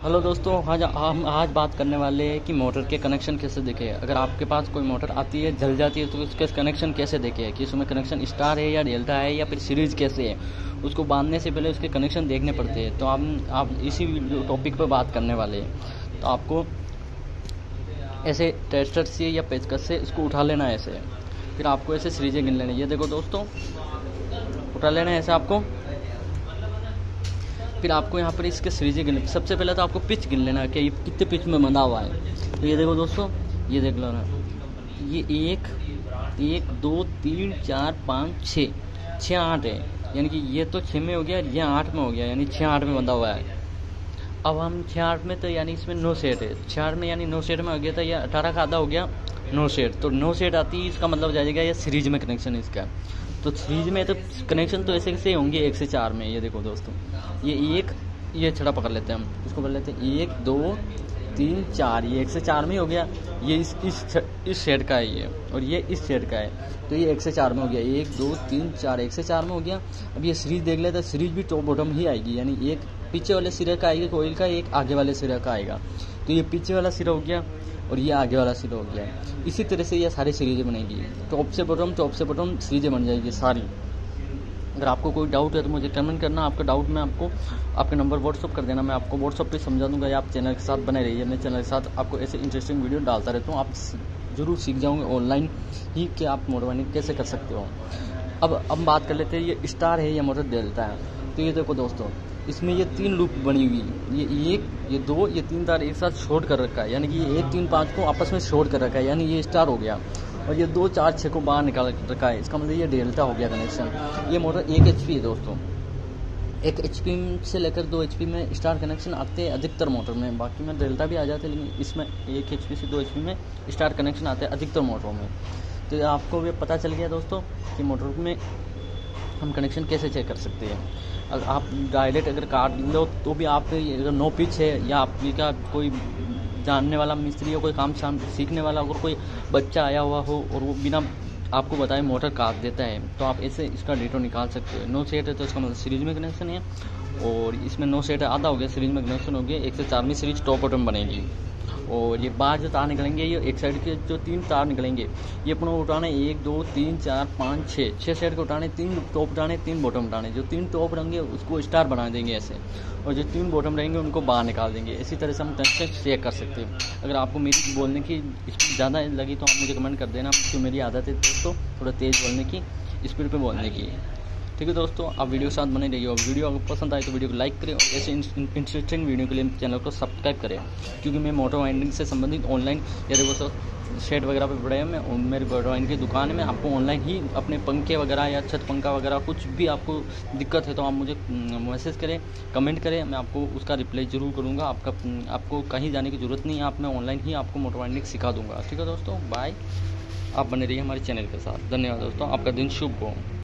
Hello दोस्तों, आज हम बात करने वाले हैं कि मोटर के कनेक्शन कैसे देखें। अगर आपके पास कोई मोटर आती है, जल जाती है, तो उसके कनेक्शन कैसे देखें कि उसमें कनेक्शन स्टार है या डेल्टा है या फिर सीरीज कैसे है। उसको बांधने से पहले उसके कनेक्शन देखने पड़ते हैं। तो आप इसी टॉपिक पर बात करने वाले हैं। तो आपको ऐसे टेस्टर से या पेचकस से इसको उठा लेना है ऐसे। फिर आपको ऐसे सीरीजें गिन लेनी है। ये देखो दोस्तों, उठा लेना है ऐसे आपको। फिर आपको यहाँ पर इसके सीरीजें गिन, सबसे पहले तो आपको पिच गिन लेना है कि ये कितने पिच में बंधा हुआ है। तो ये देखो दोस्तों, ये देख लो ना, ये एक 2 3 4 5 6 8 है। यानी कि ये तो 6 में हो गया, ये 8 में हो गया, यानी 6 8 में बंधा हुआ है। अब हम 6 8 में, तो यानी इसमें 9 सेट है। 6 8 में यानी 9 सेट में हो गया था, या 18 का आधा हो गया 9 सेट। तो 9 सेट आती है, इसका मतलब हो जाएगा ये सीरीज में कनेक्शन इसका। तो सीरीज में तो कनेक्शन तो ऐसे कैसे होंगे 1 से 4 में। ये देखो दोस्तों, ये छड़ा पकड़ लेते हैं हम, इसको पकड़ लेते हैं 1 2 3 4। ये 1 से 4 में हो गया। ये इस शेड का है ये, और ये इस शेड का है। तो ये 1 से 4 में हो गया, 1 2 3 4, 1 से 4 में हो गया। अब ये सीरीज देख लेते हैं, सीरीज भी टॉप बॉटम ही आएगी, यानी एक पीछे वाले सिरे का आएगा कोयल का, एक आगे वाले सिरे का आएगा। तो ये पीछे वाला सिरा हो गया और ये आगे वाला सिरा हो गया। इसी तरह से ये सारी सीरीजें बनेगी, टॉप से बॉटम सीरीजें बन जाएगी सारी। अगर आपको कोई डाउट है तो मुझे कमेंट करना। आपका डाउट मैं आपको आपके नंबर व्हाट्सअप कर देना, मैं आपको व्हाट्सअप पे समझा दूंगा, या आप चैनल के साथ बने रहिए। मैं चैनल के साथ आपको ऐसे इंटरेस्टिंग वीडियो डालता रहता हूँ। आप ज़रूर सीख जाओगे ऑनलाइन ही कि आप मोटर वाइंडिंग कैसे कर सकते हो। अब बात कर लेते हैं, ये स्टार है या मोटर डेल्टा है। तो ये देखो दोस्तों, इसमें ये 3 लूप बनी हुई है। ये 1 ये 2 ये 3 तार एक साथ शॉर्ट कर रखा है, यानी कि ये 1 3 5 को आपस में शॉर्ट कर रखा है, यानी ये स्टार हो गया। और ये 2 4 6 को बाहर निकाल रखा है, इसका मतलब ये डेल्टा हो गया कनेक्शन। ये मोटर 1 HP है दोस्तों। 1 HP से लेकर 2 HP में स्टार कनेक्शन आते हैं अधिकतर मोटर में, बाकी में डेल्टा भी आ जाते हैं, लेकिन इसमें 1 HP से 2 HP में स्टार कनेक्शन आते हैं अधिकतर मोटरों में। तो आपको ये पता चल गया दोस्तों कि मोटर में हम कनेक्शन कैसे चेक कर सकते हैं। अगर आप डायरेक्ट अगर काट लो तो भी आप, अगर नो पिच है या आपका कोई जानने वाला मिस्त्री हो, कोई काम सीखने वाला, अगर कोई बच्चा आया हुआ हो और वो बिना आपको बताए मोटर काट देता है, तो आप ऐसे इसका डेटो निकाल सकते हो। 9 सेट है तो इसका मतलब सीरीज में कनेक्शन है, और इसमें 9 सेट है, आधा हो गया, सीरीज में कनेक्शन हो गया। 1 से 4 में सीरीज टॉप बॉटम बनेगी। और ये बाहर जो तार निकलेंगे, ये एक साइड के जो 3 तार निकलेंगे, ये अपना उठाने 1 2 3 4 5 6 सेट को उठाने, 3 टॉप उठाने, 3 बॉटम उठाने। जो 3 टॉप रहेंगे उसको स्टार बना देंगे ऐसे, और जो 3 बॉटम रहेंगे उनको बाहर निकाल देंगे। इसी तरह से हम कनेक्शन चेक कर सकते हैं। अगर आपको मेरी बोलने की ज़्यादा लगी तो आप मुझे कमेंट कर देना, क्योंकि मेरी आदत है दोस्तों थोड़ा तेज़ बोलने की, स्पीड पे बोलने की। ठीक है दोस्तों, आप वीडियो के साथ बने रहिए। और वीडियो अगर पसंद आए तो वीडियो को लाइक करें, और ऐसे इंटरेस्टिंग वीडियो के लिए चैनल को सब्सक्राइब करें, क्योंकि मैं मोटर वाइंडिंग से संबंधित ऑनलाइन, या देखो सर शेड वगैरह पे पड़े हैं, मैं मेरी मोटर वाइंडिंग की दुकान है, मैं आपको ऑनलाइन ही अपने पंखे वगैरह या छत पंखा वगैरह कुछ भी आपको दिक्कत है तो आप मुझे मैसेज करें, कमेंट करें, मैं आपको उसका रिप्लाई ज़रूर करूँगा। आपको कहीं जाने की ज़रूरत नहीं है, आप मैं ऑनलाइन ही आपको मोटर वाइंडिंग सिखा दूँगा। ठीक है दोस्तों, बाय। आप बने रहिए हमारे चैनल के साथ। धन्यवाद दोस्तों, आपका दिन शुभ हो।